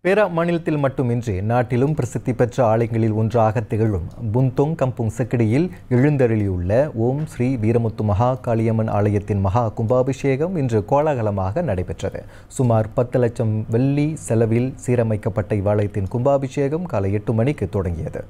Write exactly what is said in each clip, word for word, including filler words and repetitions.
பேரா மாநிலத்தில் மட்டுமின்றி நாட்டிலும் பிரசித்தி பெற்ற ஆலயங்களில் ஒன்றாக திகழும் புந்தோங் கம்புங் செக்கிடியில் எழுந்தருளியுள்ள ஓம் ஸ்ரீ வீரமுத்து மகா காளியம்மன் ஆலயத்தின் மகா கும்பாபிஷேகம் இன்று கோலாகலமாக நடைபெற்றது. சுமார் பத்து லட்சம் வெள்ளி செலவில் சீரமைக்கப்பட்ட இவ்வாலயத்தின் கும்பாபிஷேகம் காலை எட்டு மணிக்கு தொடங்கியது.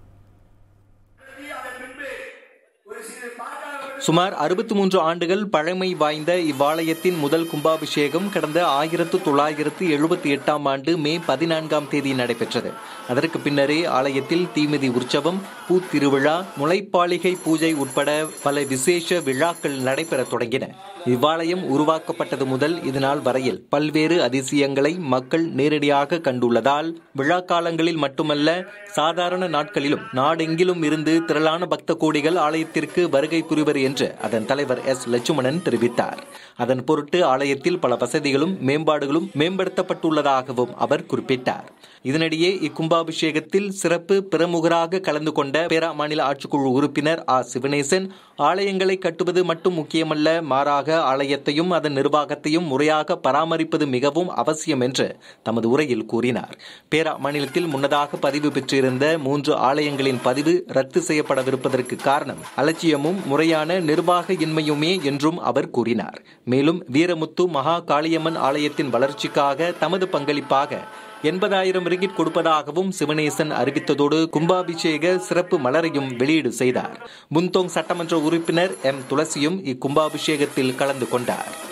சுமார் அறுபத்தி மூன்று ஆண்டுகள் பழமை வாய்ந்த இவ்வாலயத்தின் முதல் கும்பாபிஷேகம் கடந்த ஆயிரத்து தொள்ளாயிரத்து எழுபத்தி எட்டாம் ஆண்டு மே பதினான்காம் தேதி நடைபெற்றது. அதற்கு பின்னரே ஆலயத்தில் தீமிதி உற்சவம், பூத்திருவிழா, முளைப்பாளிகை பூஜை உட்பட பல விசேஷ விழாக்கள் நடைபெற தொடங்கின. இவ்வாலயம் உருவாக்கப்பட்டது முதல் இதுநாள் வரையில் பல்வேறு அதிசயங்களை மக்கள் நேரடியாக கண்டுள்ளதால் விழா காலங்களில் மட்டுமல்ல, சாதாரண நாட்களிலும் நாடெங்கிலும் இருந்து திரளான பக்த கோடிகள் ஆலயத்திற்கு வருகை புரிவர் என்று அதன் தலைவர் எஸ் லட்சுமணன் தெரிவித்தார். அதன் பொருட்டு ஆலயத்தில் பல வசதிகளும் மேம்பாடுகளும் மேம்படுத்தப்பட்டுள்ளதாகவும் அவர் குறிப்பிட்டார். இதனிடையே இக்கும்பாபிஷேகத்தில் சிறப்பு பிரமுகராக கலந்து கொண்ட பேரா மாநில ஆட்சிக்குழு உறுப்பினர் ஆ சிவனேசன், ஆலயங்களை கட்டுவது மட்டும் முக்கியமல்ல, மாறாக ஆலயத்தையும் அதன் நிர்வாகத்தையும் முறையாக பராமரிப்பது மிகவும் அவசியம் என்று தமது உரையில் கூறினார். பேரா மாநிலத்தில் முன்னதாக பதிவு பெற்றிருந்த மூன்று ஆலயங்களின் பதிவு ரத்து செய்யப்படவிருப்பதற்கு காரணம் அலட்சியமும் முறையான நிர்வாக இன்மையுமே என்றும் அவர் கூறினார். மேலும் வீரமுத்து மகா காளியம்மன் ஆலயத்தின் வளர்ச்சிக்காக தமது பங்களிப்பாக எண்பதாயிரம் ரிங்கிட் கொடுப்பதாகவும் சிவனேசன் அறிவித்ததோடு கும்பாபிஷேக சிறப்பு மலரையும் வெளியீடு செய்தார். புந்தோங் சட்டமன்ற உறுப்பினர் எம் துளசியும் இக்கும்பாபிஷேகத்தில் கலந்து கொண்டார்.